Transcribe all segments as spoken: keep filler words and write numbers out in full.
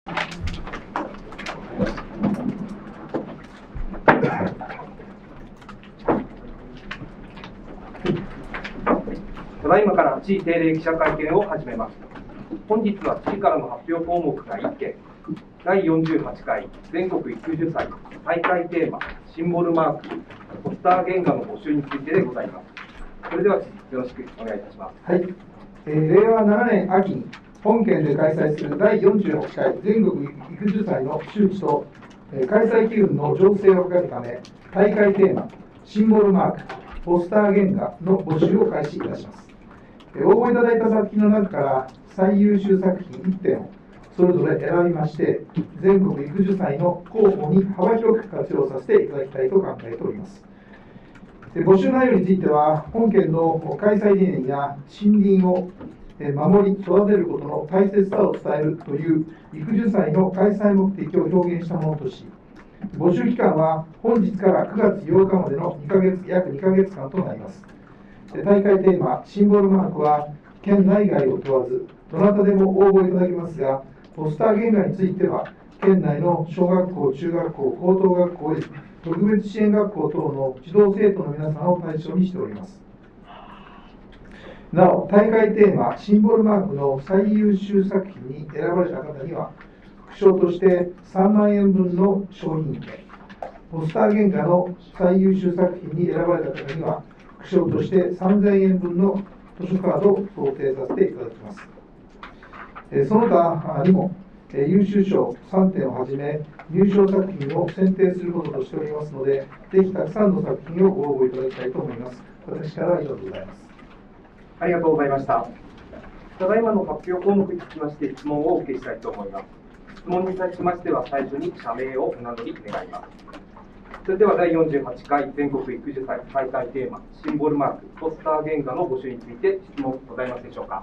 ただいまから知事定例記者会見を始めます。本日は知事からの発表項目がいっけん、だいよんじゅうはちかい全国育樹祭大会テーマ、シンボルマーク、ポスター原画の募集についてでございます。それでは知事、よろしくお願いいたします。 はい、えー、れいわななねん秋に本県で開催するだいよんじゅうはちかい全国育樹祭の周知と、えー、開催機運の醸成を図るため、大会テーマ、シンボルマーク、ポスター原画の募集を開始いたします。えー、応募いただいた作品の中から最優秀作品いってんをそれぞれ選びまして、全国育樹祭の候補に幅広く活用させていただきたいと考えております。募集内容については、本県の開催理念や森林を守り、育てることの大切さを伝えるという育樹祭の開催目的を表現したものとし、募集期間は本日からくがつようかまでのにかげつ、約にかげつかんとなります。大会テーマ、シンボルマークは、県内外を問わず、どなたでも応募いただけますが、ポスター原画については、県内の小学校、中学校、高等学校、特別支援学校等の児童生徒の皆さんを対象にしております。なお、大会テーマ、シンボルマークの最優秀作品に選ばれた方には、副賞としてさんまんえんぶんの商品券、ポスター原画の最優秀作品に選ばれた方には、副賞としてさんぜんえんぶんの図書カードを贈呈させていただきます。その他にも、優秀賞さんてんをはじめ、入賞作品を選定することとしておりますので、ぜひたくさんの作品をご応募いただきたいと思います。私からは以上でございます。 ありがとうございました。ただいまの発表項目につきまして、質問をお受けしたいと思います。質問に対しましては、最初に社名をお名乗り願います。それではだいよんじゅうはちかい全国育樹祭大会テーマ、シンボルマーク、ポスター原画の募集について質問ございますでしょうか。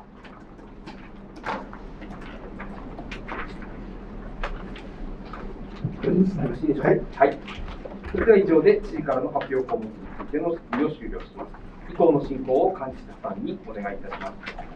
よろしいでしょうか。はい。はい、それでは以上で知事からの発表項目についての質疑を終了します。以降の進行を幹事さんにお願いいたします。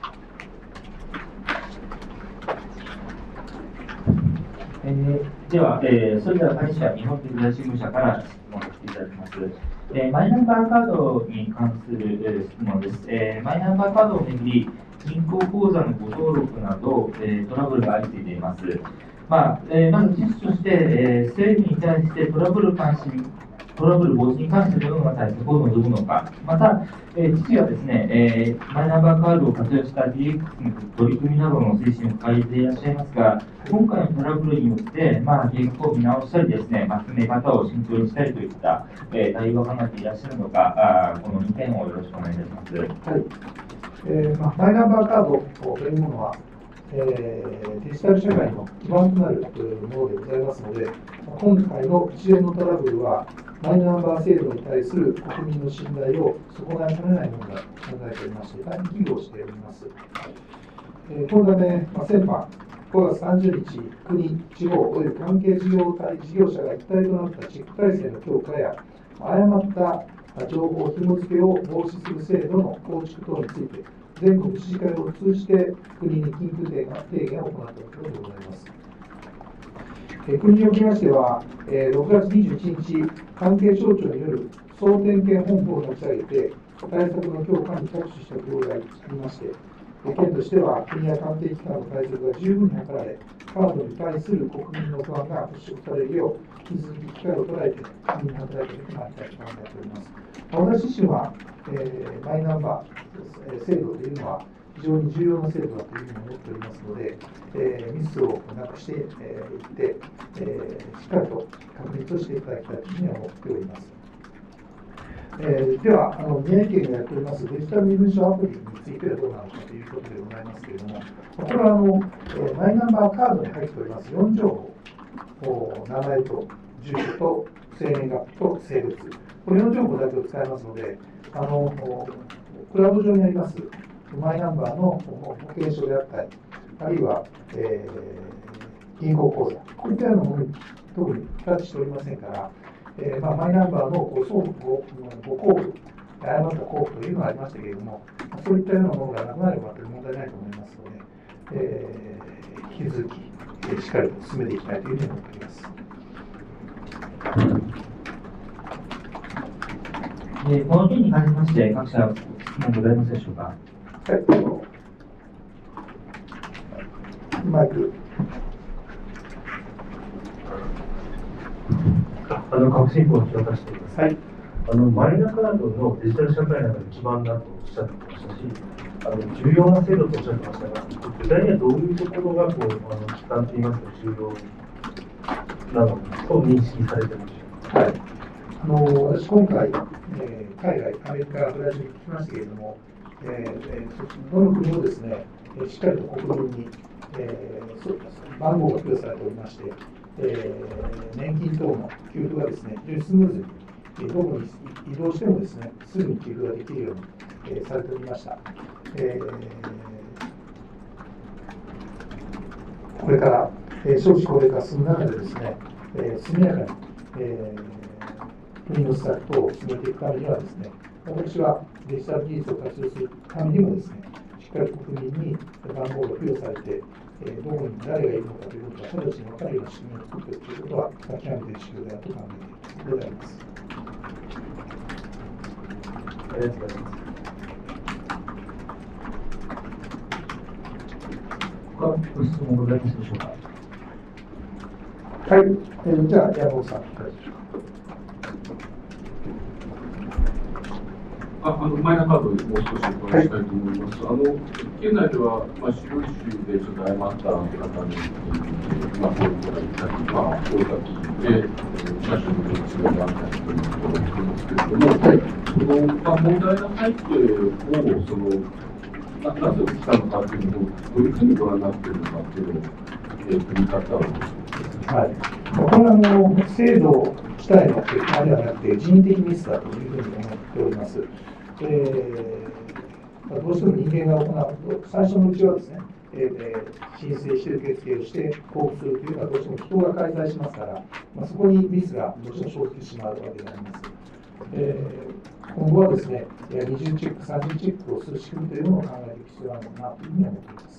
えー、では、えー、それでは会社日本経済新聞社から質問させていただきます。えー、マイナンバーカードに関する、えー、質問です。えー。マイナンバーカードをめぐり、銀行口座のご登録など、えー、トラブルが相次いでいます。まあえー、まず事実として、えー、政府に対してトラブル関心トラブル防止に関してどのような対策を望むのか、また、えー、知事はですね、えー、マイナンバーカードを活用した ディーエックス の取り組みなどの推進を掲げていらっしゃいますが、今回のトラブルによって、まあ、計画を見直したりですね、まあ、進め方を慎重にしたりといった、えー、対応を考えていらっしゃるのか、あこのにてんをよろしくお願いいたします。 はい、えーまあ、マイナンバーカードというものは、えー、デジタル社会の基盤となるものでございますので、今回の一連のトラブルは、マイナンバー制度に対する国民の信頼を損ないかねないものだと考えておりまして、大変危惧をしております。えー、このため、まあ、先般、ごがつさんじゅうにち、国、地方および関係事業体事業者が一体となったチェック体制の強化や、誤った情報紐付けを防止する制度の構築等について、全国知事会を通じて国に緊急提言を行ったところでございます。え国におきましては、えろくがつにじゅういちにち、関係省庁による総点検本部を立ち上げて、対策の強化に着手したところがありまして、県としては国や関係機関の対策が十分に図られ、カードに対する国民の不安が払拭されるよう、引き続き機会を捉えて、国に働いていくまいりたいと考えております。私自身は、えー、マイナンバー制度というのは、非常に重要な制度だというふうに思っておりますので、えー、ミスをなくしてい、えー、って、えー、しっかりと確立をしていただきたいというふうに思っております。えー、では、あの宮城県がやっておりますデジタル身分証アプリについてはどうなのかということでございますけれども、これはあの、えー、マイナンバーカードに入っておりますよんじょうほ、名前と住所と生年月日と性別、これよん情報だけを使いますので、あのクラウド上にありますマイナンバーの保険証であったり、あるいは、えー、銀行口座、こういったようなものに特にタッチしておりませんから、えーまあ、マイナンバーのご送付、ご交付、誤った交付というのがありましたけれども、そういったようなものがなくなればという問題ないと思いますので、えー、引き続き、えしっかりと進めていきたいというふうに思っています。 えーこの件に関しまして、各社、質問ございますでしょうか。 はい、マイク。 あの革新法を紹介しています。 はい。 あのマイナカードのデジタル社会の中で基盤だとおっしゃってましたし、あの重要な制度とおっしゃってましたが、具体にはどういうところがこうあの基幹といいますか重要なのと認識されています。 はい。あの私今回、えー、海外、アメリカ、ブラジルに来ましたけれども、えーえー、どの国もですね、しっかりと国民に、えー、番号が付与されておりまして、えー、年金等の給付がですね、非常にスムーズに、えー、どこに移動してもですね、すぐに給付ができるように、えー、されておりました。えー、これから、えー、少子高齢化が進む中でですね、えー、速やかに、えー国の施策等を進めていくためにはですね、私はデジタル技術を活用するためにもですね、しっかり国民に番号が付与されて、えー、どこに誰がいるのかということが直ちに分かるような仕組みを作っていくということは、極めて重要だと考えているところであります。 ありがとうございます。 他ご質問ございますでしょうか。 はい、えー、じゃあ、山本さん、いかがでしょうか。 ああのマイナカードでもう少しお伺いしたいと思います。はい、あの県内では、まあ、資料収でちょっと誤った方に、まあ、こういうことが言ったり、まあ、大崎で、車種の違いがあったりということを聞きますけれども、はい、その、まあ、問題の背景をそのな、なぜ起きたのかというのを、どういうふうにご覧になっているのかというのを、えー、組み方を。 はい、これはあの制度自体の結果ではなくて、人為的ミスだというふうに思っております。えー、どうしても人間が行う、最初のうちはですね、えー、申請して受付をして交付するというのは、どうしても人が介在しますから、まあ、そこにミスがどうしても生じてしまうわけであります。えー、今後はですね、二重チェック、三重チェックをする仕組みというのを考えていく必要があるのかなというふうに思っています。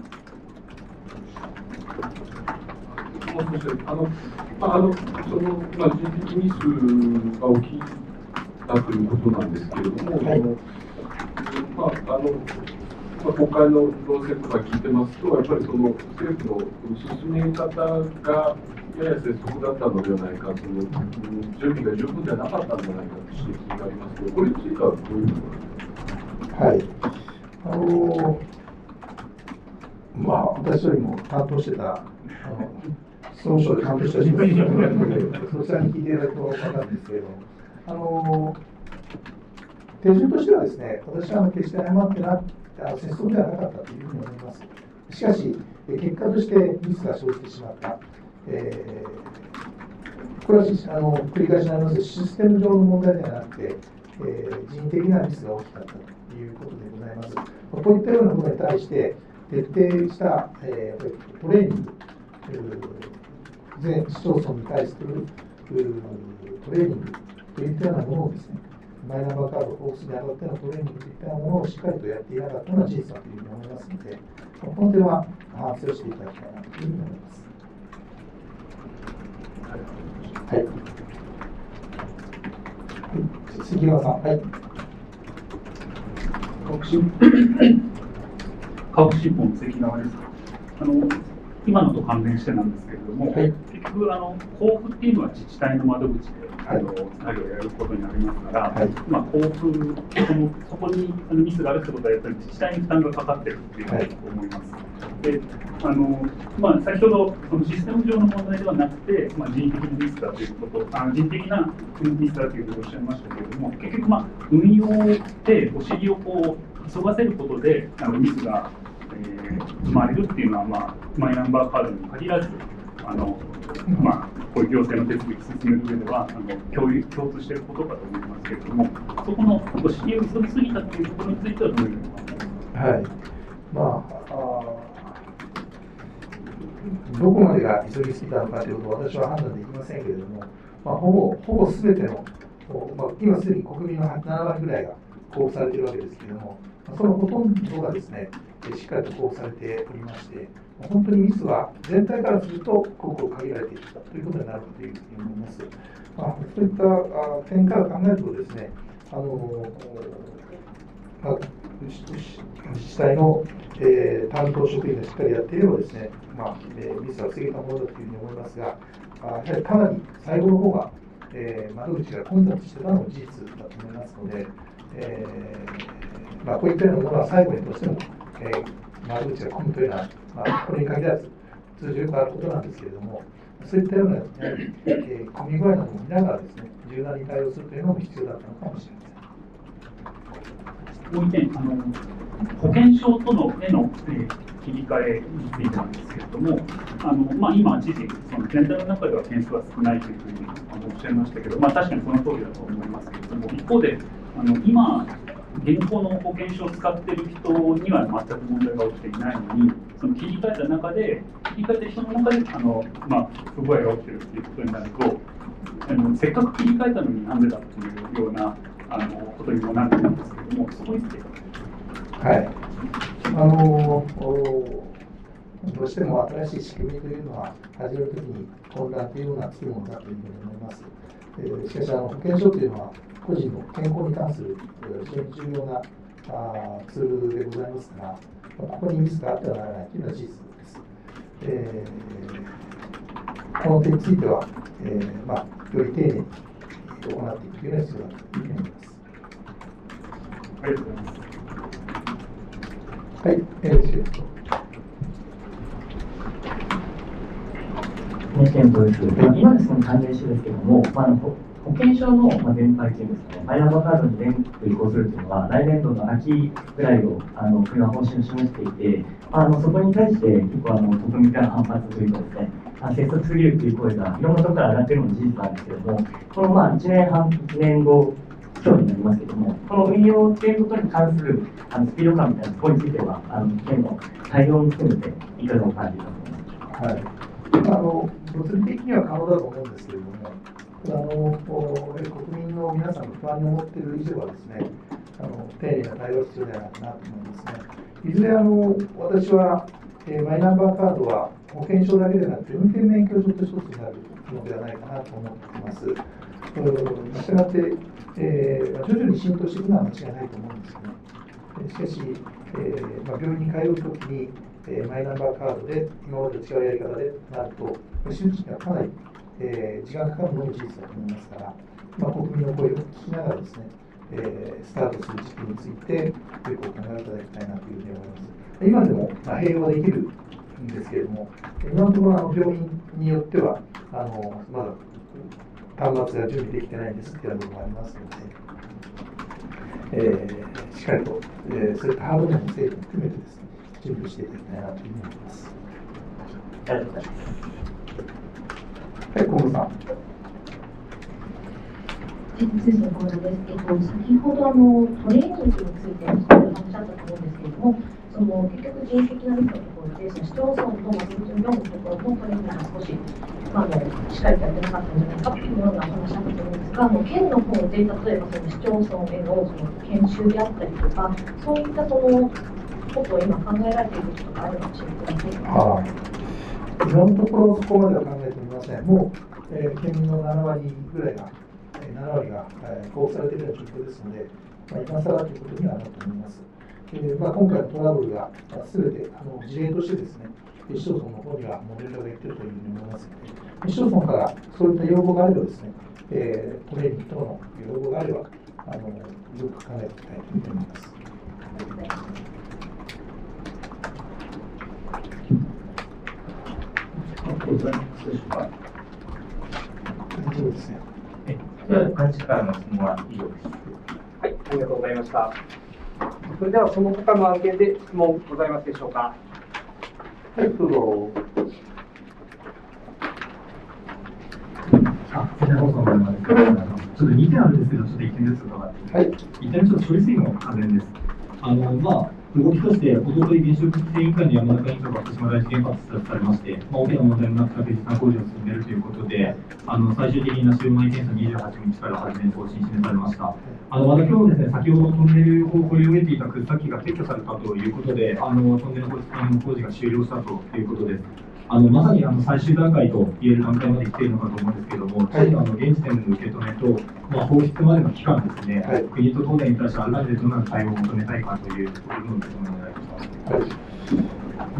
もう少しあの、まあ、あのその、まあ、人的ミスが起きたということなんですけれども、はい、まああのまあ、国会の論戦とか聞いてますと、やっぱりその政府の進め方がやや拙速だったのではないか、その準備が十分ではなかったのではないかという指摘がありますけど、これについてはどういうふうに思いますか。 はい、あのまあ、私よりも担当してた、あの総務省で担当した人がいるので、そちらに聞いていただくと分かるんですけれども、あの手順としてはですね、私は決して誤ってなくて、拙速ではなかったというふうに思います。しかし、結果としてミスが生じてしまった。えー、これはあの繰り返しになりますが、システム上の問題ではなくて、えー、人的なミスが大きかったということでございます。こういったようなことに対して、徹底した、えー、トレーニング、全市町村に対するトレーニングといったようなものをですね、マイナンバーカードを交付にあたってのトレーニングといったものをしっかりとやっていなかったのは事実だというふうに思いますので、この点は反省をしていただきたいなというふうに思います。はい。はい、杉川さん、はい。 革新革新法の関川です。あの今のと関連してなんですけれども、はい、結局あの交付っていうのは自治体の窓口で、はい、あの作業をやることになりますから、はい、まあ、交付そのそこにあのミスがあるってことはやっぱり自治体に負担がかかってるっていうことだと思います。であのまあ、先ほどそのシステム上の問題ではなくて、まあ、人的なミスだということ、あ人的なミスだということをおっしゃいましたけれども、結局、まあ、運用でお尻をこう急がせることであのミスがえー、生まれるっていうのは、まあ、マイナンバーカードに限らず、あのまあ、こういう行政の手続き進める上ではあの共有共通していることかと思いますけれども、そこのお尻を急ぎすぎたというところについてはどういうふうに思いますか。はい、 まあ、あどこまでが急ぎすぎたのかということは私は判断できませんけれども、まあ、ほぼほぼすべての、まあ、今すでに国民のななわりぐらいが交付されているわけですけれども、 そのほとんどがですね、しっかりと交付されておりまして、本当にミスは全体からすると、ごく限られているということになるかというふうに思います。まあ、そういった点から考えるとですね、あのまあ、自治体の、えー、担当職員がしっかりやっていればですね、まあえー、ミスは防げたものだというふうに思いますが、あやはりかなり最後の方が、えー、窓口が混雑してたのも事実だと思いますので、えーまあ、こういったようなものは最後にどうしても、えー、窓口が混むというのは、まあ、これに限らず通常よくあることなんですけれども、そういったような、えー、混み具合なども見ながらですね、柔軟に対応するというのも必要だったのかもしれません。 もう一点、あの保険証とのへの、えー、切り替えについてなんですけれども、あのまあ、今、知事、その全体の中では件数は少ないというふうにおっしゃいましたけど、まあ、確かにその通りだと思いますけれども、一方で、あの今、現行の保険証を使っている人には全く問題が起きていないのに、その切り替えた中で、切り替えた人の中であの、まあ、不具合が起きているということになると、あのせっかく切り替えたのになんでだというようなあのことにもなると思うんですけれども、そこについて。 はい、あのどうしても新しい仕組みというのは、始めるときに混乱というのがつくものだというふうに思います。えー、しかしあの、保険証というのは、個人の健康に関する非常に重要なあツールでございますから、ここにミスがあってはならないというのは事実です。えー、この点については、えーまあ、より丁寧に行っていくというのが必要だというふうに思います。 ありがとうございます。 はい、えー、 健康です。今ですね、関連してですけれども、まあ、保険証の全廃というんですかね、マイナンバーカードに全部移行するというのは、来年度の秋ぐらいをあの国は方針を示していて、あのそこに対して結構あの国民から反発というかですね、拙速すぎるという声がいろんなところから上がっているのも事実なんですけれども、このまあいちねんはん、いちねんご、今日になりますけれども、この運用ということに関するあのスピード感みたいなところについては、あの県の対応も含めて、いかがお感じかと思います。 はい、あの物理的には可能だと思うんですけれども、あの国民の皆さんが不安に思っている以上はですね、あの丁寧な対応が必要ではないかなと思いますね。いずれあの私は、えー、マイナンバーカードは保険証だけでなくて運転免許証と一つになるのではないかなと思っています。したがって、えー、徐々に浸透していくのは間違いないと思うんですよね。しかし、えーまあ、病院に通うときに、えー、マイナンバーカードで今までと違うやり方でなると、手術にはかなり、えー、時間かかるのも事実だと思いますから、まあ、国民の声を聞きながらですね、えー、スタートする時期について、よくお考えいただきたいなというふうに思います。今でも、まあ、併用はできるんですけれども、今のところあの病院によっては、あのまだ端末が準備できてないんですっていう部分もありますので、えー、しっかりと、えー、そういったハード面の整備も含めてですね、準備していただきたいなというふうに思います。 ありがとうございます。 はい、河野さん。 先生の講座です。えっと、先ほどあのトレーニングについておっしゃったと思うんですけれども、その結局人的なミスのところで、その市町村の窓口の読むところのトレーニングが少し、まあ、あのしっかりとやってなかったんじゃないかというような話だったと思うんですが、あの県の方で例えばその市町村へのその研修であったりとか、そういったそのことを今考えられていることがあるかもしれません。 はい、今のところそこまでは考えておりません。もう、えー、県民のななわりぐらいが、ななわりが、えー、交付されているような状況ですので、まあ、今更ということにはなると思います。えーまあ、今回のトラブルがすべてあの事例としてですね、市町村の方にはもう連絡がいっているというふうに思いますので、市町村からそういった要望があればですね、えー、トレーニング等の要望があれば、あのよく考えていきたいと思います。大丈夫ですね。 では、幹事からの質問は以上です。 はい、ありがとうございました。それでは、その他の案件で質問ございますでしょうか。 はい、どうぞ。 あ、先生、放送の前ですけど、ちょっとにてんあるんですけど、ちょっといってんずつ伺って、はい、いってんちょっと処理水の関連です。あの、まあ動きとして、おととい原子力規制委員会の山中委員長が福島第一原発視察されまして、まあ、大きな問題のなく確実な工事を進めるということで、あの最終的にナシウム検査にじゅうはちにちから始める方針示されました。あのまた今日ですね、先ほどトンネルを掘り終えていた掘削機が撤去されたということで、あのトンネルの工事が終了したということです。あのまさにあの最終段階と言える段階まで来ているのかと思うんですけれども、はい、あの現時点での受け止めと、まあ、放出までの期間ですね、はい、国と東電に対して改めてどのような対応を求めたいかというところの受け止めをお願いします。はい、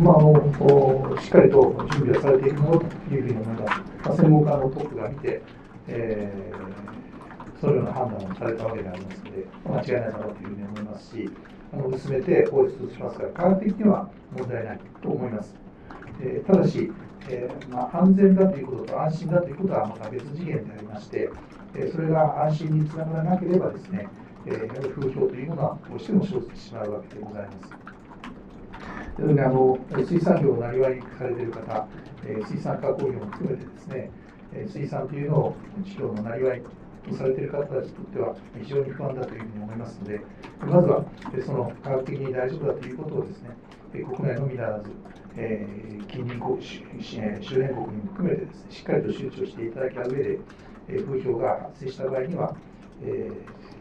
まあ、あのしっかりと準備はされているものというふうに思います。まあ、専門家のトップが見て、えー、そのような判断をされたわけでありますので、間違いないだろうというふうに思いますし、あの進めて放出しますから、科学的には問題ないと思います。えー、ただし、えーまあ、安全だということと安心だということはまた別次元でありまして、えー、それが安心につながらなければですね、えー、やはり風評というものはどうしても生じてしまうわけでございます。なので、あの水産業をなりわいされている方、えー、水産加工業も含めてですね、えー、水産というのを事業のなりわいとされている方たちにとっては非常に不安だというふうに思いますので、まずはその科学的に大丈夫だということをですね、国内のみならず、えー、近隣国、周辺国にも含めてですね、しっかりと周知をしていただいた上で、えー、風評が発生した場合には、え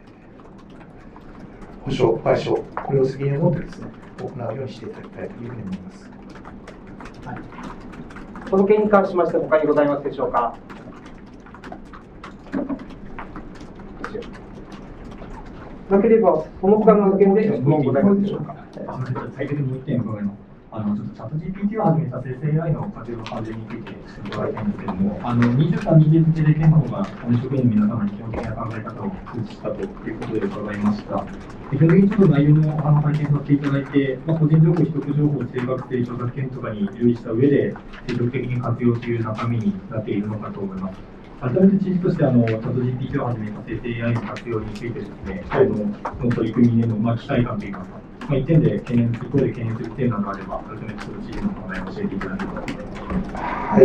ー、補償、賠償、これを責任を持ってですね、行うようにしていただきたいというふうに思います。 はい、この件に関しまして、他にございますでしょうか。なければ、その他の件で質問ございますでしょうか。 最適にいってん伺います。あのちょっとチャット ジーピーティー をはじめた生成 エーアイ の活用の関連についてしてもらいたいんですけれども、あのにじゅうさん、にじゅういちで憲法が職員の皆様に基本的な考え方を通知したということで伺いました。基本的にちょっと内容のあの拝見させていただいて、まあ、個人情報、取得情報、正確性、著作権とかに留意した上で、積極的に活用という中身になっているのかと思います。改めて知事としてあの、チャット ジーピーティー をはじめた生成 エーアイ の活用についてですね、はい、あのその取り組みへの、まあ、期待感といいますか、まあ、一点で懸念、一方で懸念する点などがあれば、改めてちょっと知事の考えを教えていただければと思います。 はい。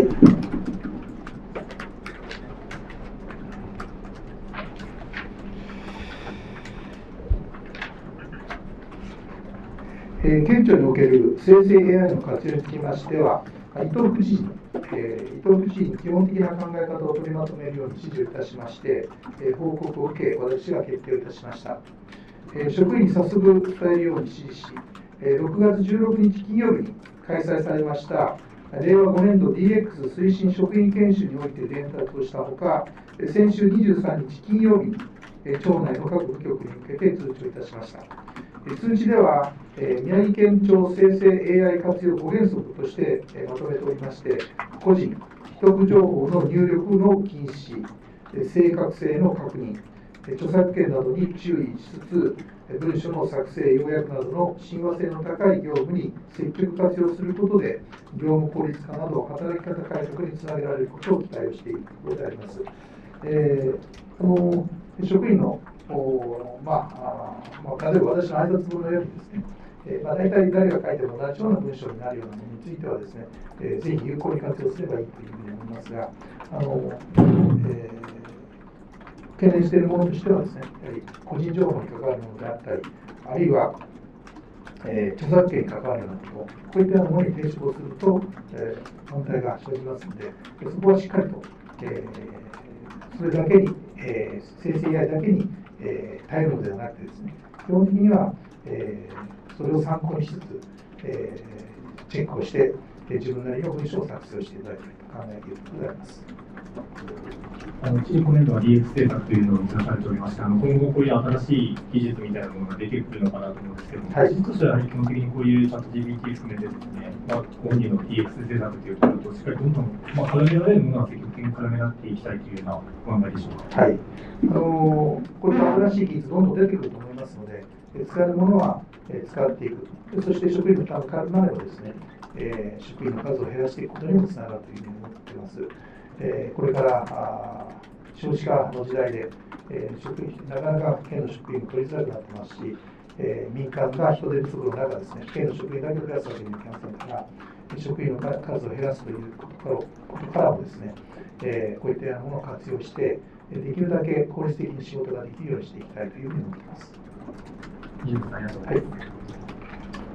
えー、県庁における生成 エーアイ の活用につきましては、伊藤副知事、えー、伊藤副知事に基本的な考え方を取りまとめるように指示をいたしまして、えー、報告を受け、私が決定をいたしました。えー、職員に早速伝えるように指示し、えー、ろくがつじゅうろくにち金曜日に開催されましたれいわごねんど ディーエックス 推進職員研修において伝達をしたほか、先週にじゅうさんにち金曜日に、えー、庁内の各部局に向けて通知をいたしました。通知では、えー、宮城県庁生成 エーアイ 活用ご原則として、えー、まとめておりまして、個人、秘匿情報の入力の禁止、正確性の確認、著作権などに注意しつつ、文書の作成、要約などの親和性の高い業務に積極活用することで、業務効率化など働き方改革につなげられることを期待をしているところであります。えー、その職員のまあ、まあ、例えば私の挨拶文のようにですね、えーまあ、大体誰が書いても同じような文章になるようなものについてはですね、えー、ぜひ有効に活用すればいいというふうに思いますが、あのえー、懸念しているものとしてはですね、やはり個人情報に関わるものであったり、あるいは、えー、著作権に関わるようなこと、こういったようなものに抵触をすると、えー、問題が生じますので、そこはしっかりと、えー、それだけに、えー、生成 エーアイ だけにえー、耐えるのではなくてですね、基本的には、えー、それを参考にしつつ、えー、チェックをして、えー、自分なりの文章を作成していただきたいと考えているところであります。 あの知事、今年度は ディーエックス 政策というのを打ち出されておりまして、あの今後、こういう新しい技術みたいなものが出てくるのかなと思うんですけども、はい、知事としては基本的にこういうチャット ジーピーティー 含めてですね、まあ、本人の ディーエックス 政策というところと、しっかりどんどん、まあ、絡められるものは積極的に絡め合っていきたいというようなお考えでしょうか。 はい、あのー、こういった新しい技術、どんどん出てくると思いますので、使えるものは使っていく、そして職員の負担が軽くなればですね、えー、職員の数を減らしていくことにもつながるというふうに思っています。えー、これから少子化の時代で、えー、職員なかなか県の職員も取りづらくなってますし、えー、民間が人手不足の中ですね、県の職員だけを増やすわけにはいきませんから、職員の数を減らすということからことからもですね、えー、こういったようなものを活用して、できるだけ効率的に仕事ができるようにしていきたいというふうに思っています。 以上です。ありがとうございます。はい。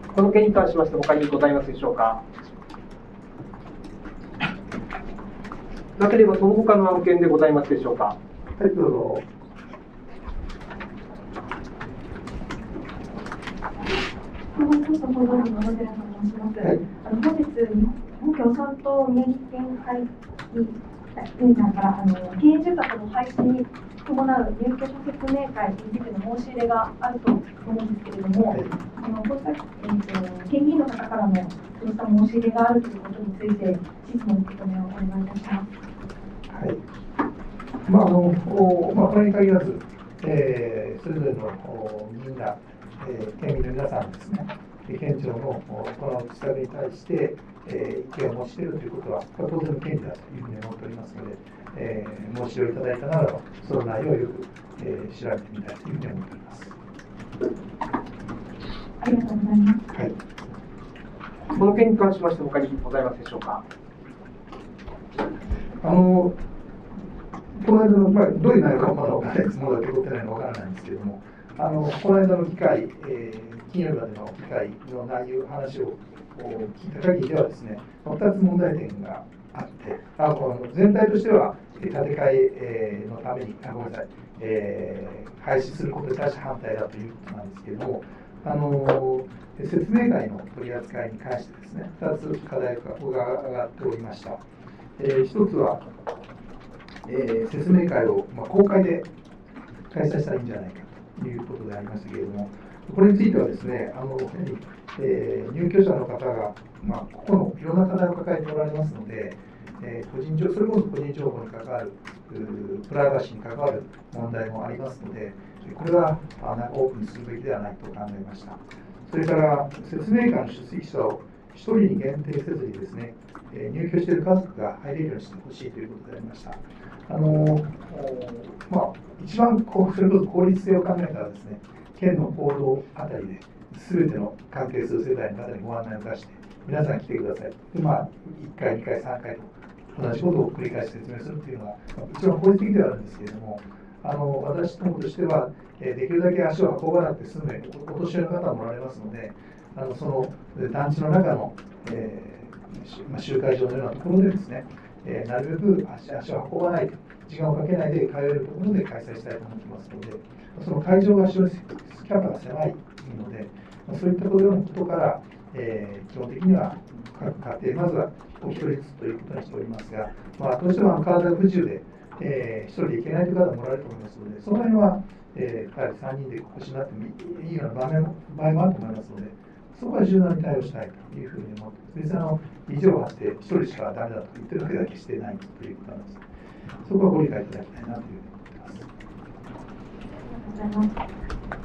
この件に関しまして、他にございますでしょうか。なければ、その他の案件でございますでしょうか。 はい、どうぞ。 はい、あの本日、日本共産党宮城県会議委員さんからあの県営住宅の廃止に伴う入居者説明会についての申し入れがあると思うんですけれども、はい、あのこうした、えーと、県議員の方からもそうした申し入れがあるということについて、質問受け止めをお願いいたします。 はい。まああのおまあ、これに限らず、えー、それぞれのみんな、えー、県民の皆さんですね、県庁のこの施策に対して、えー、意見を持ちているということは、当然の権利だというふうに思っておりますので、えー、申し入れをいただいたならば、その内容をよく、えー、調べてみたいというふうに思っております。 ありがとうございます。 はい。 この件に関しまして、他にございますでしょうか。 あのこの間の、まあ、どういう内容かまだ分からないです、まだ受け取ってないのか分からないんですけれども、あのこの間の議会、えー、金曜日までの議会の内容、話を聞いた限りではですね、ふたつ問題点があって、あの全体としては建て替えのために、あごめんなさい、えー、廃止することに対して反対だということなんですけれども、あの説明会の取り扱いに関してですね、ふたつ課題が上がっておりました。えー、ひとつは、えー、説明会を、まあ、公開で開催したらいいんじゃないかということでありましたけれども、これについてはですね、あのえー、入居者の方が、まあ、ここのいろんな課題を抱えておられますので、えー、個人情それこそ個人情報に関わる、プライバシーに関わる問題もありますので、これはあのオープンにするべきではないと考えました。それから説明会の出席者をひとりに限定せずにですね、えー、入居している家族が入れるようにしてほしいということでありました。あのまあ、一番こうそれこそ効率性を考えたらですね、県の行動あたりで、すべての関係する世代の方にご案内を出して、皆さん来てください。で、まあ、いっかい、にかい、さんかいと同じことを繰り返し説明するというのが、一番効率的ではあるんですけれども、あの私どもとしては、えできるだけ足を運ばなくて済む、お年寄りの方もおられますので、あのその団地の中の、えーまあ、集会場のようなところでですね、えー、なるべく足足を運ばないと、時間をかけないで通えるところで開催したいと思っていますので、その会場が非常にキャパが狭いので、そういったことから、えー、基本的には各家庭、まずはお一人ずつということにしておりますが、まあ、どうしても体が不自由で、えー、一人で行けないという方もおられると思いますので、その辺は、えー、ふたり、さんにんでお越しになってもいいような場面場合もあると思いますので、そこは柔軟に対応したいというふうに思って、別にあの意地を張って一人しかダメだと言ってるわけでは決してないということなんです。そこはご理解いただきたいなというふうに思っています。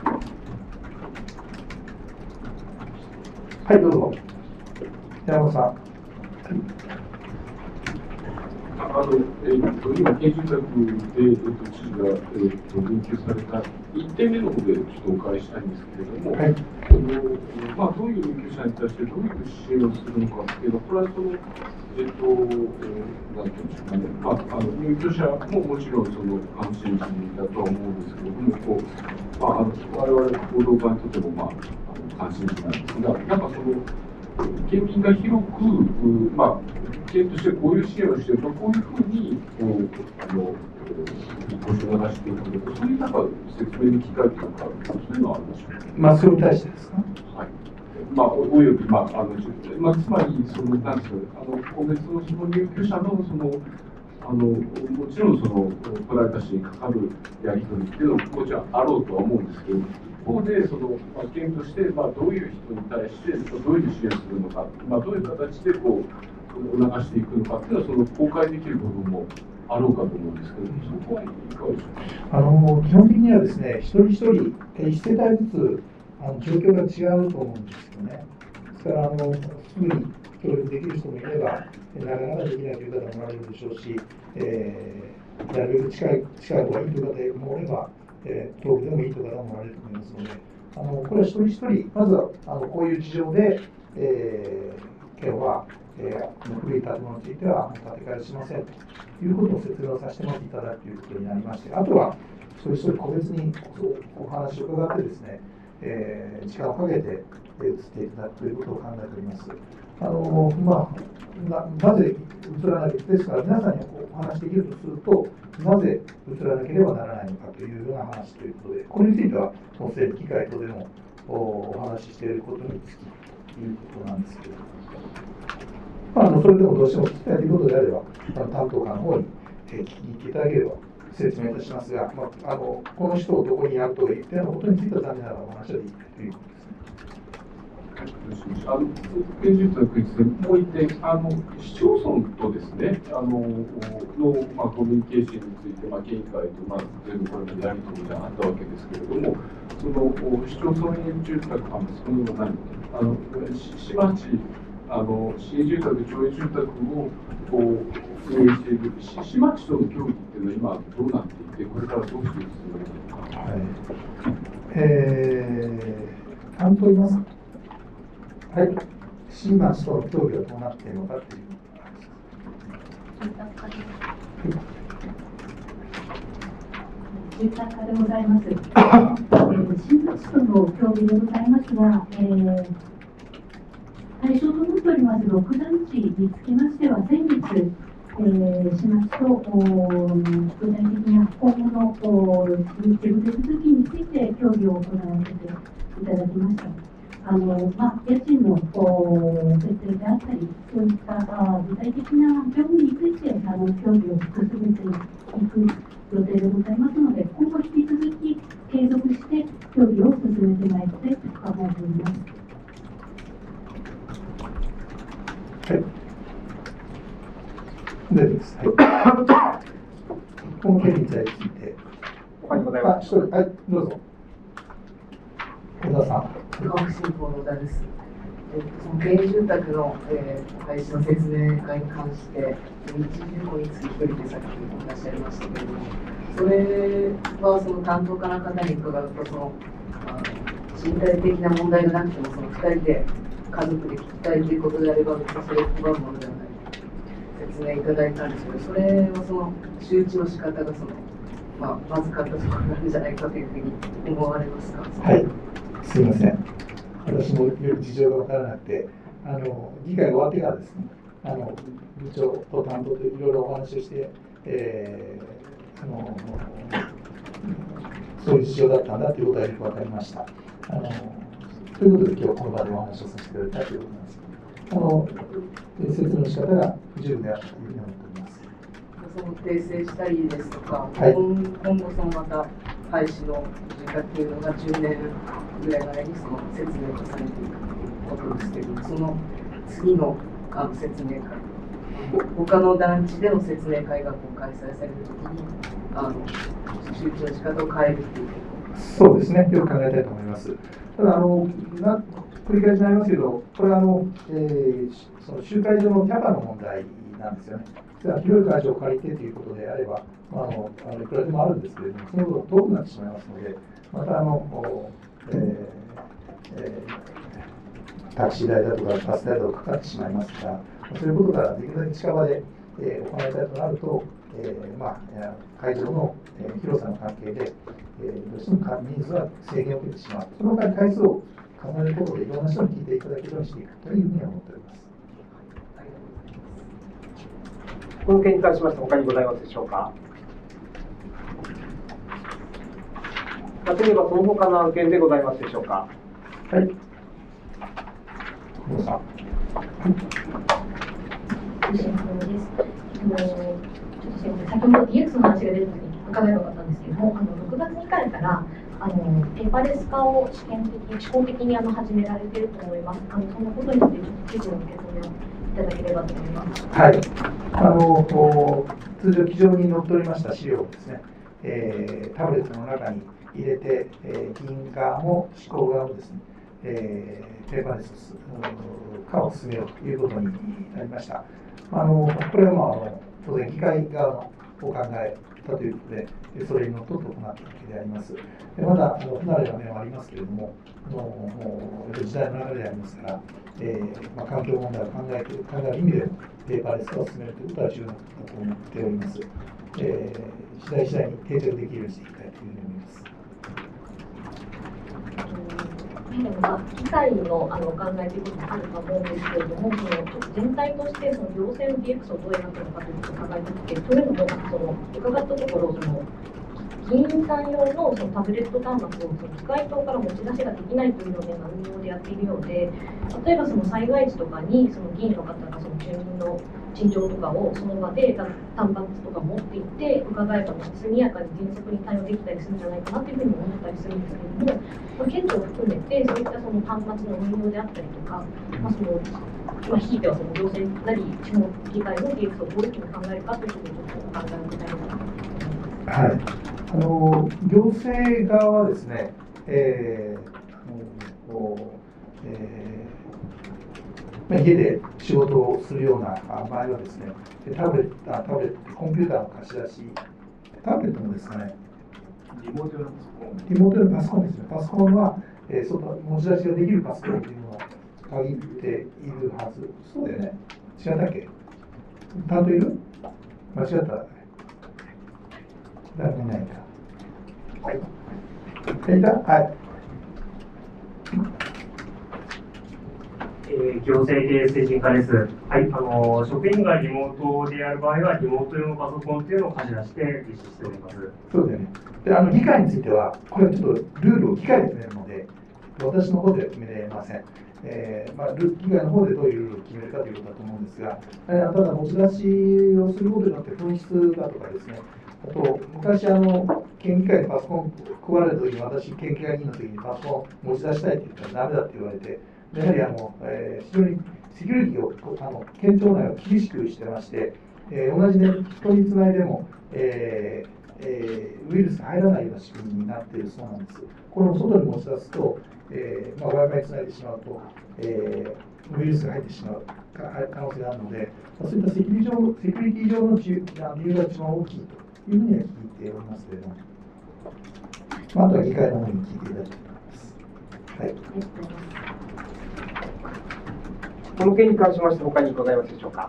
はい、どうぞ。山本さん。 あのえー、と今、県住宅で、えー、と知事が、えー、と言及されたいってんめの方でちょっとお伺いしたいんですけれども、はい、あのまあ、どういう入居者に対してどういう支援をするのかっていうのは、これはその、えっ、ー、と、えー、なんていうんでしょうかね、まあ、あの入居者ももちろんその関心事だとは思うんですけれども、こうまあ、あの我々報道側にとっても、まあ、あの関心事なんですが、なんかその、県民が広く、まあ、県としてこういう支援をしていると、こういうふうにこうあのご承諾していくので、そういうなんか説明の機会というか、そういうのはあるんでしょうか。 まあ、それに対してですか。 はい。まあ、および、まあ、あの、まあ、つまり、その、なんですか、あの、個別のその入居者の、その、あの、もちろん、その、プライバシーにかかるやり取りっていうのも、もちろんあろうとは思うんですけど、一方で、その、まあ、県として、まあ、どういう人に対して、どういう支援するのか、まあ、どういう形で、こう、促していくのかっていうのは、その、公開できる部分もあろうかと思うんですけど、そこはいかがでしょうか。 あの、基本的にはですね、一人一人、一世帯ずつ、あの状況が違うと思うんですよね。ですから、あの、すぐに協力できる人もいれば、なかなかできないという方もおられるでしょうし、えー、なるべく近い、近い方がいいという方もおれば、えー、遠くでもいいという方もおられると思いますので、あのこれは一人一人、まずはあのこういう事情で、えー、県は、えー、古い建物については建て替えしませんということを説明をさせてもらっていただくということになりまして、あとは一人一人個別にお話を伺ってですね、 えー、時間をかけて移っていただくということを考えております。あのまあ、な, なぜ移らなければ、ですから皆さんにお話できるとすると、なぜ移らなければならないのかというような話ということで、これについては、もうすでに議会等でも お, お話ししていることにつきということなんですけれども、まあ、あのそれでもどうしても聞きたいということであれば、あの担当官の方に、えー、聞きに行っていただければ説明いたしますが、まあ、あのこの人をどこにやると言ってのことについては残念ながらお話はできないということです。 あの現実はですね、もう一点、あの市町村とですね、あのの、まあ、コミュニケーションについて、まあ、県議会と、まあ、全部これまでやり取りがあったわけですけれども、その市町村営住宅はそのようなあの市町あの市営住宅、町営住宅をこう運営している市町との協議っていうのは今どうなっていて、これからどうしていくつもりなのか。はい、 えー、担当いますか。はい、市町との協議はどうなっているのかという住宅課でございます。市町との協議でございますが、えー、対象となっておりますろく団地につきましては、先月、えー、市町と具体的な今後の日程手続きについて協議を行わせていただきました。あのまあ、家賃の設定であったり、そういった具体的な業務についてあの協議を進めていく予定でございますので、今後引き続き継続して協議を進めてまいりたいと考えております。 はい。大丈夫です。はい。この件について、 他にございます。 はい、どうぞ。小田さん。 学信報の小田です。えっと、その経営住宅の、えー、廃止の説明会に関して、いちじゅうごにつきひとりでさっきお話しありましたけれども、それはその担当課の方に伺うと、そのあの身体的な問題がなくても、そのふたりで家族で聞きたいということであれば、別にそれを拒むものではないと説明いただいたんですけど、それはその周知の仕方がその、まあ、まずかったところなんじゃないかというふうに思われますか。 はい、すみません。私もよく事情が分からなくて、あの議会が終わってからですね、あの部長と担当といろいろお話をして、えー、あのそういう事情だったんだということがよく分かりました。あのということで、今日この場でお話をさせていただいたということなんです。あの説明の仕方が不十分であったというふうに思っております。 その訂正したりですとか、 はい、 今後そのまた廃止の住宅というのがじゅうねんぐらい前にその説明をされていくということですけれども、その次のあの説明会、他の団地での説明会がこう開催されるときに、あの周知の仕方を変えるということ。 そうですね、よく考えたいと思います。ただあのな繰り返しになりますけど、これはあの、えー、その集会所のキャパの問題なんですよね。広い会場を借りてということであれば、まあ、あのあのいくらでもあるんですけれども、そのことが遠くなってしまいますので、またあの、えーえー、タクシー代だとかバス代だとかかかってしまいますから、そういうことからできるだけ近場で、えー、行いたいとなると、えーまあ、会場の、えー、広さの関係で、えー、どうしても人数は制限を受けてしまう。その回数を重ねることで、いろんな人に聞いていただけるようにしていくというふうに思っております。 この件に関しまして、他にございますでしょうか。例えば、その他の案件でございますでしょうか。 はい。どうぞ。 先ほど ディーエックス の話が出たときに伺えばよかったんですけども、あのろくがつにかいからあのペーパーレス化を試験的、試行的にあの始められていると思います。あのそのことについて、ちょっと記事の受け止めをいただければと思います。 はい。あの通常、記上に載っておりました資料をですね、えー、タブレットの中に入れて、えー、議員側も施行側もですね、えー、ペーパーレス化を進めようということになりました。あのこれは、まあ、あの当然、議会側のお考えたということで、それにのっとって行ったわけであります。でまだあの不慣れな面はありますけれども、もう時代の流れでありますから、えーまあ、環境問題を考えて考える意味でも、ペーパーレス化を進めるということは重要だと思っております。えー、次第次第に定着できるようにしていきたいというふうに思います。 機械のあのお考えということもあると思うんですけれども、そのちょっと全体としてその行政の ディーエックス をどう描くのかということを考えたくて、というのもその伺ったところ、その議員さん用のそのタブレット端末をその機械棟から持ち出しができないというので、運用でやっているようで、例えばその災害時とかにその議員の方がその住民の陳情とかをその場で端末とか持っていって伺えば速やかに迅速に対応できたりするんじゃないかなというふうに思ったりするんですけれども、まあ、県庁を含めてそういったその端末の運用であったりとか、まあそのまあ、ひいてはその行政なり地方議会の ディーエックス をどういうふうに考えるかということをちょっとお考えいただきたいなと思います。 はい、あの行政側はですね、えーこうえーまあ、家で仕事をするような場合はですね、タブレット、タブレット、コンピューターの貸し出し、タブレットもですかね、 リモート用のパソコン。 リモート用のパソコンですね。パソコンは、えー、その持ち出しができるパソコンというのを限っているはず。そうだよね。違ったっけ？担当いる？間違ったらね。誰もいないか。はい。いた？はい。 えー、行政系推進課です。はい、あの職員がリモートでやる場合は、リモート用のパソコンっていうのを貸し出して実施しております。 そうだよね。で、あの議会については、これはちょっとルールを議会で決めるので、私の方では決めれません。えーまあ、議会の方でどういうルールを決めるかということだと思うんですが、えー、ただ持ち出しをすることによって紛失だとかですね、あと昔あの県議会にパソコン配られた時に、私県議会議員の時にパソコン持ち出したいって言ったらダメだって言われて、やはりあの、えー、非常にセキュリティをあの県庁内は厳しくしてまして、えー、同じね人につないでも、えーえー、ウイルスが入らないような仕組みになっているそうなんです。この外に持ち出すと、えーまあ、Wi-Fi につないでしまうと、えー、ウイルスが入ってしまう可能性があるので、そういったセキュリティ上セキュリティ上の理由が一番大きいというふうには聞いておりますけれども、まあ、あとは議会の方に聞いていただきたいと思います。はい。 この件に関しまして、他に伺いますでしょうか。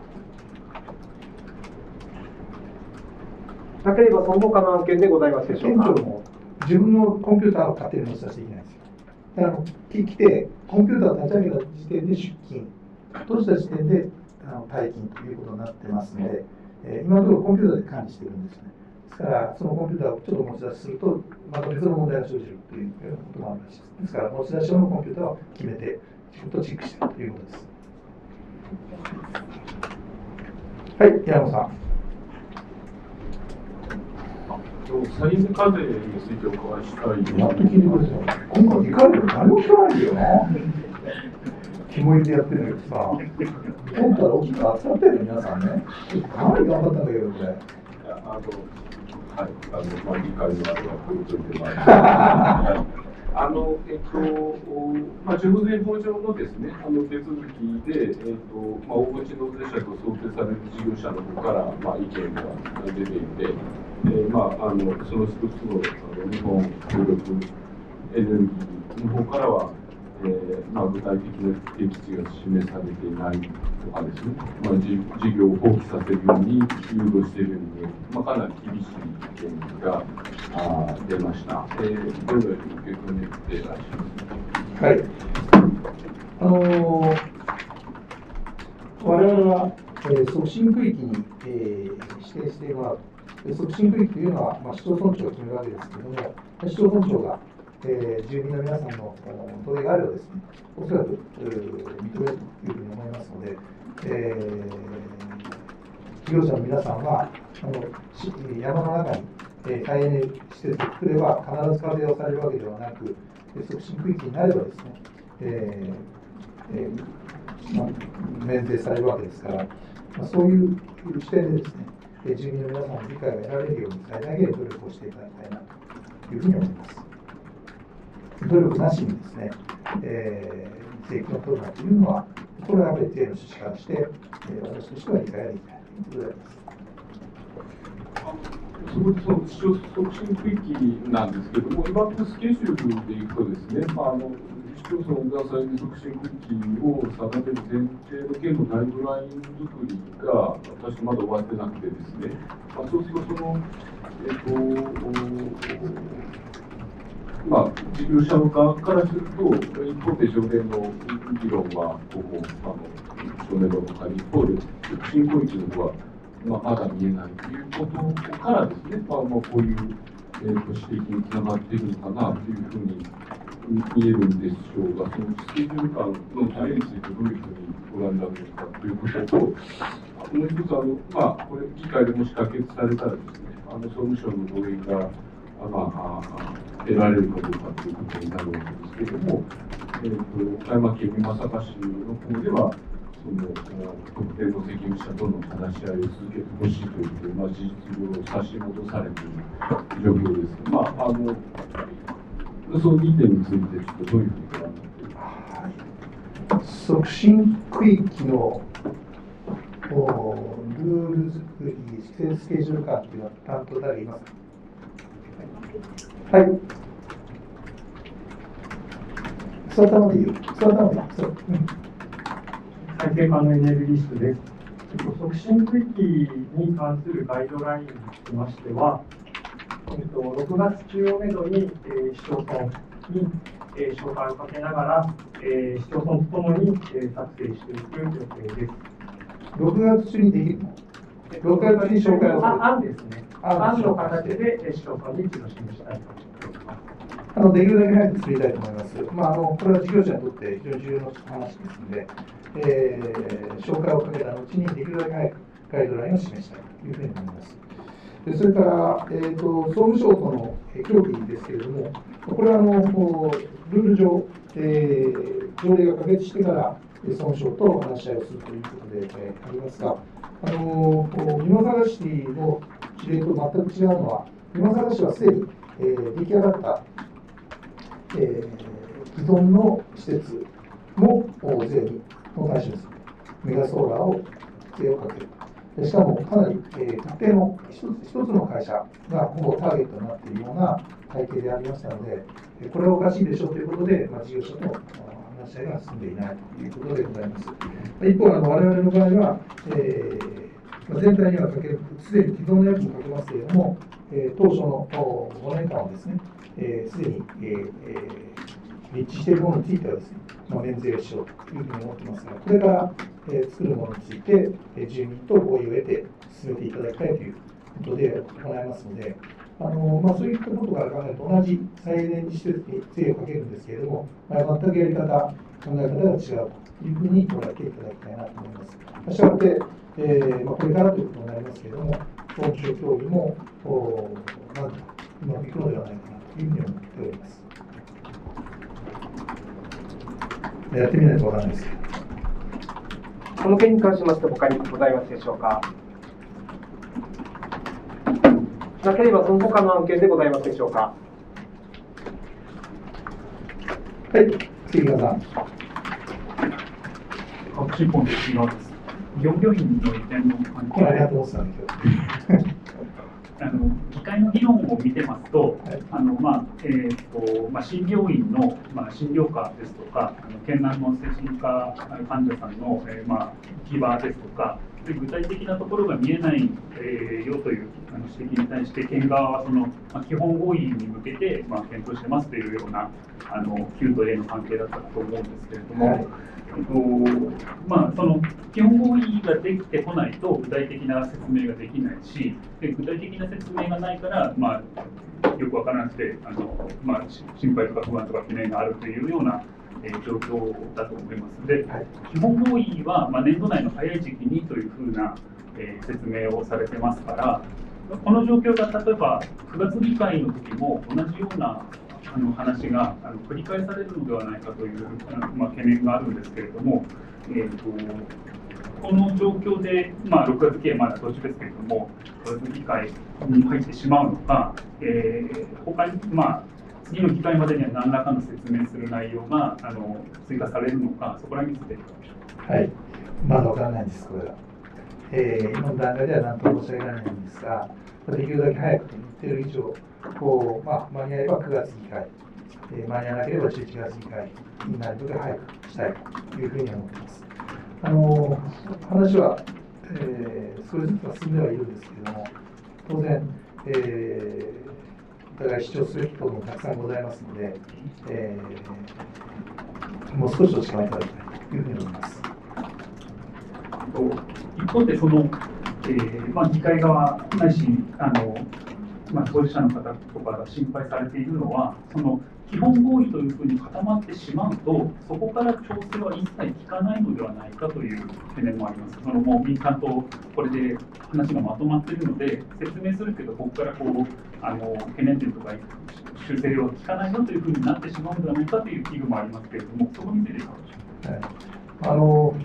なければその他の案件でございますでしょうか。 県庁も自分のコンピューターを勝手に持ち出していけないんですよ。だから来て、コンピューターを立ち上げた時点で出勤、閉じた時点であの退勤ということになってますので、えー、今のところコンピューターで管理しているんですね。ですから、そのコンピューターをちょっと持ち出しすると、また別の問題が生じるということもあるらしいです。ですから、持ち出し用のコンピューターを決めて、ちょっとチェックしているということです。はい、山本さん。 債務課税についてお伺いしたい。 やっと聞いてください。今回、議会で何も聞かないよな。肝入りでやってるんだけどさ、今回大きく集まってる皆さんね。かなり頑張ったんだけど、これ。 あの、はい、あの、まあ、議会のあれはこういうでまいりあの、えっと、まあ、重税法上のですね、あの手続きで、えっと、まあ、大口納税者と想定される事業者の方から、まあ、意見が出ていて、えー、まあ、あの、その一つの、あの日本協力エネルギーの方からは、えー、まあ、具体的な適地が示されていないとかですね、まあ、事, 事業を放棄させるように誘導しているように、まあ、かなり厳しい意見があ出ました。えー、どのように受け止めていらっしゃいますか。 はい。あのー、我々は、えー、促進区域に、えー、指定してもらう。促進区域というのは、まあ、市町村長が決めるわけですけれども、市町村長がえー、住民の皆さんの同意があればですね、おそらく認めるというふうに思いますので、えー、事業者の皆さんは、あの山の中に、えー、再エネ施設を作れば必ず課税をされるわけではなく、促進区域になればですね、えーえーまあ、免税されるわけですから、まあ、そういう視点でですね、住民の皆さんの理解が得られるように最大限努力をしていただきたいなというふうに思います。努力なしにですね、えー、税金を取るなというのは、これはやっぱり税の趣旨からして、えー、私としては理解ができないということであります。 その促進区域なんですけれども、今のスケジュールでいくとですね、まあ、あの市町村が再エネ促進区域を定める前提の県のガイドライン作りが、確かまだ終わってなくてですね、まあ、そうすると、その、えっと、 まあ、事業者の側からすると、一方で条例の議論はほぼあの少年の中に、一方で促進区域の方は、まあ、まだ見えないということからですね、まあ、まあこういう、えー、と指摘につながっているのかなというふうに見えるんでしょうが、そのスケジュール感のタレについてどういうふうにご覧になるのかということと、もう一つあの、まあ、これ、議会でもし可決されたらですね、あの総務省の同意が、まあ、得られるかどうかということになるわけですけれども、えー、と岡山県美作市の方では、その特定の責任者との話し合いを続けてほしいということで、まあ、事実上差し戻されている状況です。まあ、あのそのにてんについて、ちょっとどういうふうにご覧になっているか。 促進区域のルール作り、スケジュール感というのは担当誰いますか。はい。そのためで言う。そのためで言う。 再生可能エネルギー室です。促進区域に関するガイドラインにつきましては、えっと、ろくがつ中をめどに、えー、市町村に、えー、紹介をかけながら、えー、市町村とともに、えー、作成していく予定です。 ろくがつ中にできるの？ろくがつに紹介をする。 案ですね。案の形で市町村に一度示したいと思います。 あのできるだけ早く作りたいと思います。まあ、あのこれは事業者にとって非常に重要な話ですので、えー、紹介をかけた後にできるだけ早くガイドラインを示したいというふうに思います。でそれから、えーと、総務省との協議ですけれども、これはあのルール上、えー、条例が可決してから総務省と話し合いをするということで、えー、ありますが、あの美作市の事例と全く違うのは、美作市はすでに、えー、出来上がった、えー、既存の施設も税にの対象にする、メガソーラーを税をかける。しかもかなり、えー、特定の一つ一つの会社がほぼターゲットになっているような体系でありましたので、これはおかしいでしょうということで、まあ、事業者との話し合いが進んでいないということでございます。一方、あの我々の場合は、えー、全体にはかける、すでに既存のやつもかけますけれども、えー、当初のごねんかんをですね、すで、えー、に、えー、立地しているものについてはですね、まあ、免税をしようというふうに思っていますが、これから、えー、作るものについて、えー、住民と合意を得て進めていただきたいということで行いますので、あのまあ、そういったことから考えると、同じ再エネ施設に税をかけるんですけれども、まあ、全くやり方、考え方が違うというふうに捉えていただきたいなと思います。したがって、えーまあ、これからということになりますけれども、総務省協議も、なんとかうまくいくのではないかなというふうに思っております。やってみないとわからないですけど。 この件に関しまして、他にございますでしょうか。なければ、その他の案件でございますでしょうか。 はい、杉川さん。 学習本ですが、業務員の移転の関係で、あの議会の議論を見てますと、はい、あのまあえーとまあ、新病院の、まあ、診療科ですとか、あの県内の精神科患者さんの、えーまあ、行き場ですとか、で具体的なところが見えない、えー、よというあの指摘に対して、県側はその、まあ、基本合意に向けて、まあ、検討してますというようなあの Q と A の関係だったと思うんですけれども。はい、えっとまあ、その基本合意ができてこないと具体的な説明ができないし、で具体的な説明がないから、まあ、よくわからなくてあの、まあ、心配とか不安とか懸念があるというような、えー、状況だと思いますので、はい、基本合意は、まあ、年度内の早い時期にというふうな、えー、説明をされてますから、この状況が例えばくがつ議会の時も同じようなあの話があの繰り返されるのではないかという、まあ、懸念があるんですけれども、えー、とこの状況で、まあ、ろくがつ期はまだ途中ですけれども、くがつ議会に入ってしまうのか、えー、他に、まあ、次の議会までには何らかの説明する内容があの追加されるのか、そこら辺についていかがでしょうか。 はい、まだ分からないんです、これは。えー、今の段階では何とも申し上げられないんですが、できるだけ早くと言っている以上、こうまあ、間に合えばくがつ議会、えー、間に合わなければじゅういちがつ議会になるべく早くしたいというふうに思っています。あの話は、えー、少しずつは進んではいるんですけれども、当然、えー、 お互い主張すべきこともたくさんございますので、えー、もう少しお時間いただきたいというふうに思います。 一方でその、えーまあ、議会側ないしあの、まあ、当事者の方とかが心配されているのは、その基本合意というふうに固まってしまうと、そこから調整は一切効かないのではないかという懸念もあります。そのもう民間とこれで話がまとまっているので、説明するけど、ここからこうあの懸念点とか修正は効かないよというふうになってしまうのではないかという危惧もありますけれども、そこについていかがでしょうか。 はい、あの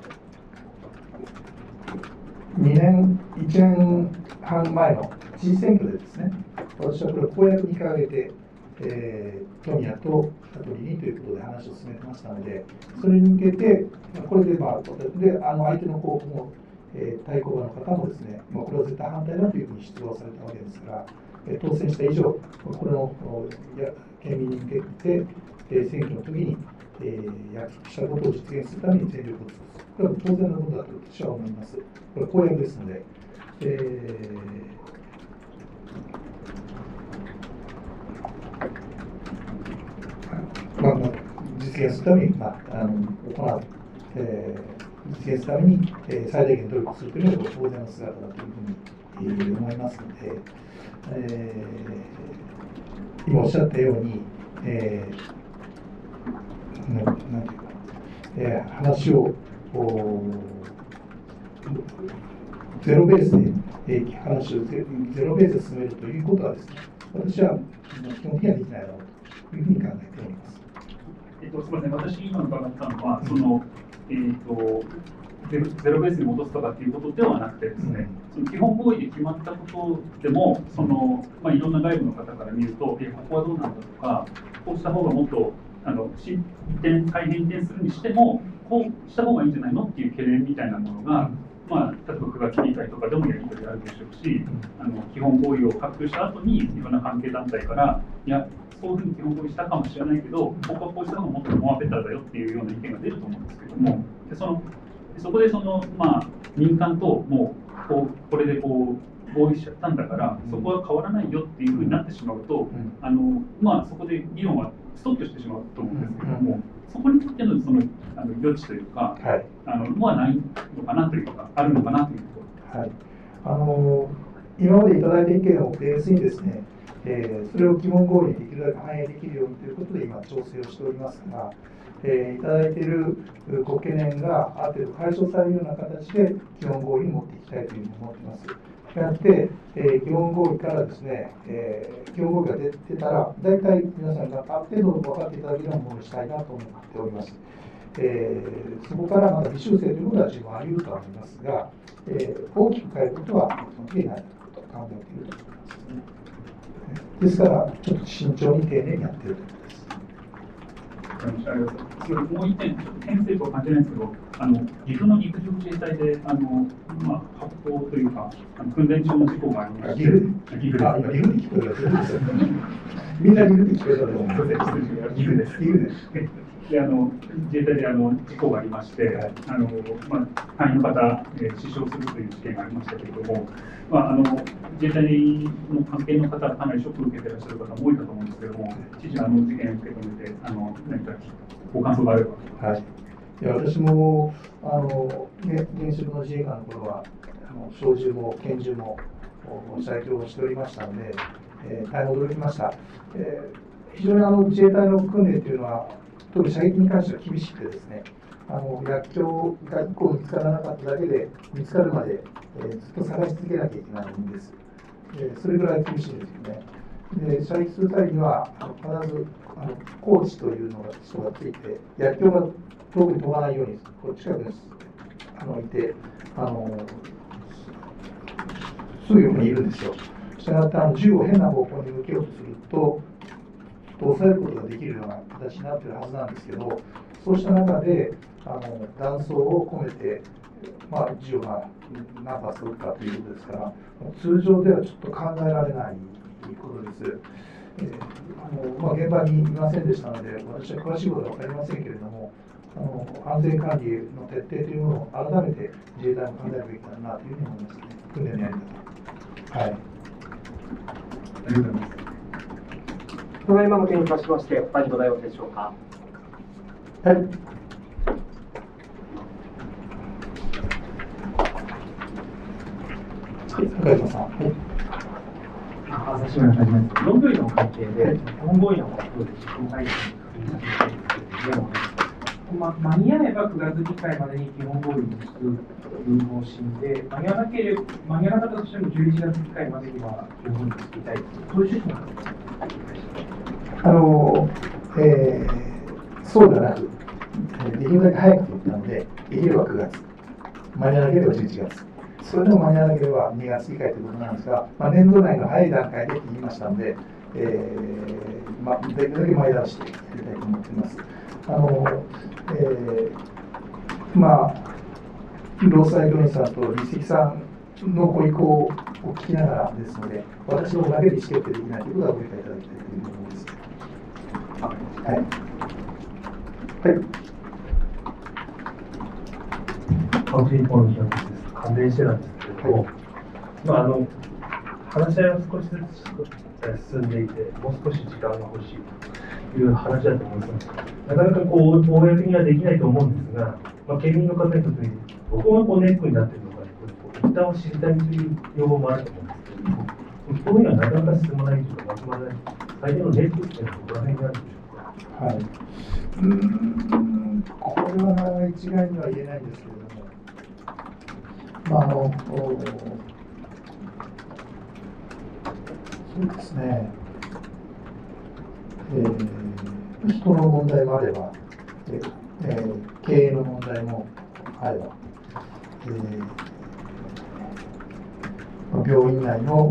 にねん、いちねんはんまえの知事選挙でですね、私はこれを公約に掲げて、えー、富谷と香取にということで話を進めてましたので、それに向けて、これで、まあ、であの相手の候補も、えー、対抗馬の方もですね、まあ、これは絶対反対だというふうに出馬されたわけですから、えー、当選した以上、これのや県民に向けて、えー、選挙の時に、えー、約束したことを実現するために全力を尽くす。これは当然のことだと私は思います。これは公約ですので、えーまあまあ、実現するために、まあ、あの行う、えー、実現するために、えー、最大限努力するというのが当然の姿だというふうに、えー、思いますので、えー、今おっしゃったように、えー、ななんていうか、えー、話をゼロベースで、えー、話をゼロベースで進めるということはですね、私は基本的にはできないだろうというふうに考えております。 えっと、すみません、私、今伺ったのは、そのえー、とゼロ、ゼロベースに戻すとかっていうことではなくてですね、うん、その基本合意で決まったことでも、そのまあ、いろんな外部の方から見ると、えここはどうなんだとか、こうした方がもっとあの進展、改変転するにしても、こうした方がいいんじゃないのっていう懸念みたいなものが、まあ、例えばくがつ議会とかでもやり取りあるでしょうし、あの基本合意を発表した後にいろんな関係団体から、いや、そういうふうに基本合意したかもしれないけど、ここはこうした方がもっとモアベターだよっていうような意見が出ると思うんですけども、でそのそこでその、まあ、民間ともうこうこれでこう合意しちゃったんだから、そこは変わらないよっていうふうになってしまうと、あのまあ、そこで議論はストップしてしまうと思うんですけども、そこにとってのそのあの余地というか、はい、あのはないのかなというか、あるのかなというところです。 はい、あの今までいただいた意見をベースにですね、えー、それを基本合意にできるだけ反映できるようにということで今調整をしておりますが、えー、いただいているご懸念がある程度解消されるような形で基本合意に持っていきたいというふうに思っています。したがって、えー、基本合意からですね、えー、基本合意が出てたら、大体皆さんがある程度分かっていただけるようなものにしたいなと思っております。えー、そこからまた微修正ということは十分あり得るとは思いますが、えー、大きく変えることは基本的にないと考えていると思いますね。ですから、ちょっと慎重に丁寧にやっているということです。 それもう一点、ちょっと牽制とは感じないんですけど、あの岐阜の陸上自衛隊であの、まあ、発砲というか、あの訓練中の事故がありまして、岐阜岐阜です。岐阜に聞こえる。みんな岐阜に聞こえると思う。 岐阜です。岐阜です。であの自衛隊であの事故がありまして、はい、あのまあ、隊員の方、えー、死傷するという事件がありましたけれども、まあ、あの自衛隊の関係の方はかなりショックを受けていらっしゃる方も多いかと思うんですけれども、知事はあの事件を受け止めて、あの何かご感想があれば。 はい、いや私もあの、ね、現職の自衛官の頃は、あの小銃も拳銃も射撃をしておりましたので、えー、大変驚きました。えー、非常にあの自衛隊の訓練というのは、特に射撃に関しては厳しくてですね、あの薬莢がいっこ見つからなかっただけで、見つかるまで、えー、ずっと探し続けなきゃいけないんです。えー、それぐらい厳しいんですよね。で射撃する際には、あの必ずあのコーチというのが人がついて、薬莢が遠くに飛ばないように、こう近くにあのいてあの、すぐ横にいるんですよ。したがってあの銃を変な方向に向けようとすると、抑えることができるような形になっているはずなんですけど、そうした中であの弾倉を込めて、まあ、銃を何発撃つかということですから、通常ではちょっと考えられないことです。えーあのまあ、現場にいませんでしたので、私は詳しいことは分かりませんけれども、あの安全管理の徹底というものを改めて自衛隊も考えるべきだなというふうに思いますね、訓練のやり方。はい。 ありがとうございます。 ただいまの件に関しまして、他にございますでしょうか。 はい。中山さん。はい。 朝日村はじめです。論文の関係で、本合意のことで実行会議に確認させていただいているんですけれども、ま、間に合えばくがつ議会までに基本合意を結ぶという方針で、間に合わなければ、間に合わなかったとしてもじゅういちがつ議会までには基本合意を結びたいという、そういう趣旨なんですか。 あの、えー、そうではなく、できるだけ早くと言ったので、できればくがつ、間に合わなければじゅういちがつ、それでも間に合わなければにがつ議会ということなんですが、まあ、年度内の早い段階でと言いましたので、えーまあ、できるだけ前倒してやりたいと思っています。あのえー、まあ、労災業員さんと立石さんのご意向を聞きながらですので、私のだけで意思決定できないということはご理解いただきたいというふうに思います。はい。はい。 カウンティーポイントです。関連してなんですけれども、はい、まあ、あの話し合いは少しずつ進んでいて、もう少し時間が欲しいという話だと思います。なかなかこう公にはできないと思うんですが、まあ、県民の方にとってどこがこうネックになっているのか、一旦を知りたいという要望もあると思うんですけれども、こういうのはなかなか進まないというか、まとまらない、最低のネックというのはどこら辺にあるんでしょうか。はい、うーんこれは一概には言えないんですけれども、まあ、あのそうですね、えー、人の問題もあれば、えー、経営の問題もあれば、えー、病院内の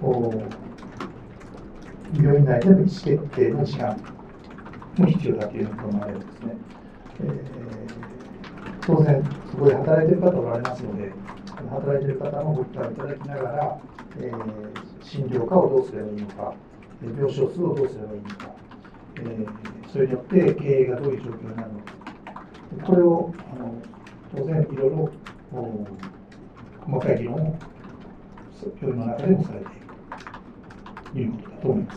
病院内での意思決定の時間も必要だということもあればですね、えー、当然そこで働いている方おられますので、働いている方のご理解をいただきながら、えー、診療科をどうすればいいのか、病床数をどうすればいいのか、えー、それによって経営がどういう状況になるのか、これをあの当然いろいろ細かい議論を病院の中でもされているということだと思います。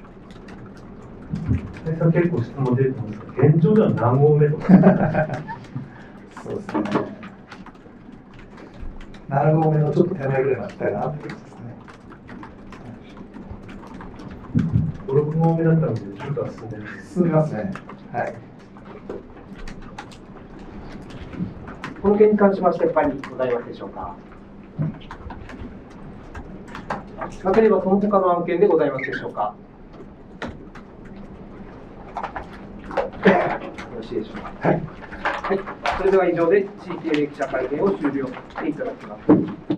最初結構質問出ると思うんですが、現状では何合目とかそうですね。なな合目のちょっと手前ぐらいまで来たかなということですね。 ご、ろく合目だったので、ちょっと進んでる。 進みますね。はい。 この件に関しまして、他にございますでしょうか。なければ、その他の案件でございますでしょうか。よろしいでしょうか。はい。はい。それでは以上で地域エレ記者会見を終了していただきます。